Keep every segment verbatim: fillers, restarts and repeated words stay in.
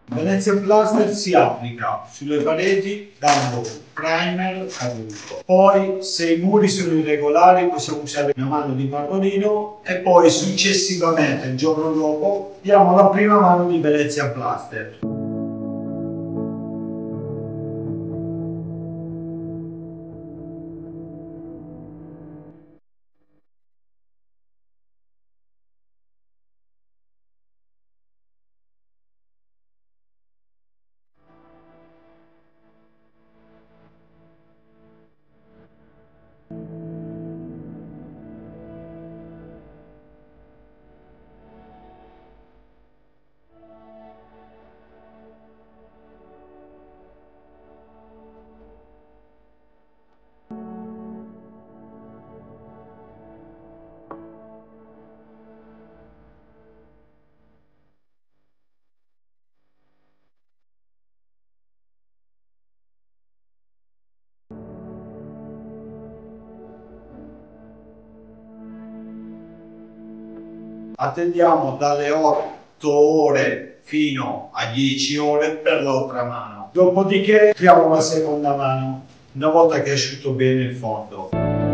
Venezia Plaster si applica sulle pareti dando primer adulto. Poi, se i muri sono irregolari, possiamo usare una mano di marrone e poi successivamente, il giorno dopo, diamo la prima mano di Venezia Plaster. Attendiamo dalle otto ore fino a dieci ore per l'altra mano. Dopodiché apriamo la seconda mano, una volta che è asciutto bene il fondo.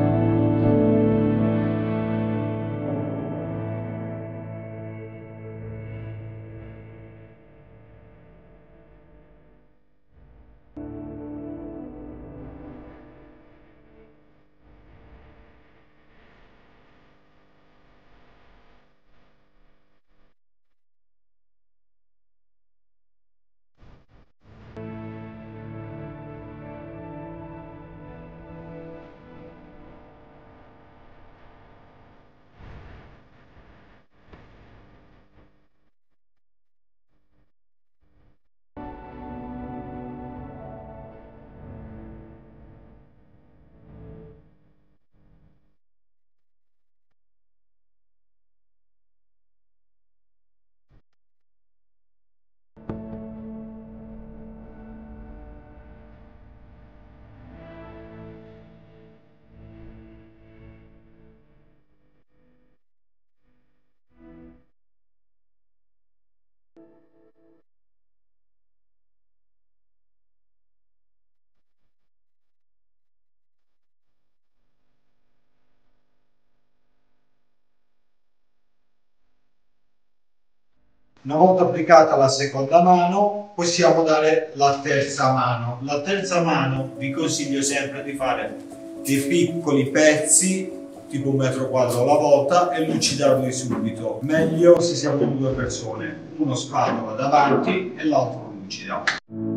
Una volta applicata la seconda mano, possiamo dare la terza mano. La terza mano vi consiglio sempre di fare dei piccoli pezzi, tipo un metro quadro alla volta, e lucidarli subito. Meglio se siamo due persone, uno spatola davanti e l'altro lucida.